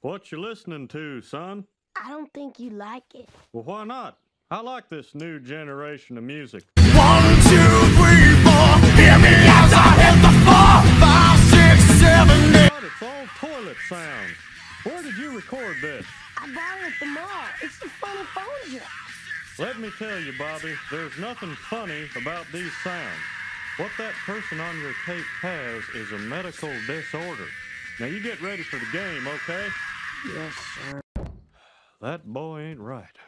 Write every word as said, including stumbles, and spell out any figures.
What you listening to, son? I don't think you like it. Well, why not? I like this new generation of music. One, two, three, four. Hear me as I hit the floor. Five, six, seven, eight. God, it's all toilet sounds. Where did you record this? I bought it at the mall. It's the funny phone joke. Let me tell you, Bobby, there's nothing funny about these sounds. What that person on your tape has is a medical disorder. Now you get ready for the game, okay? Yes, sir. That boy ain't right.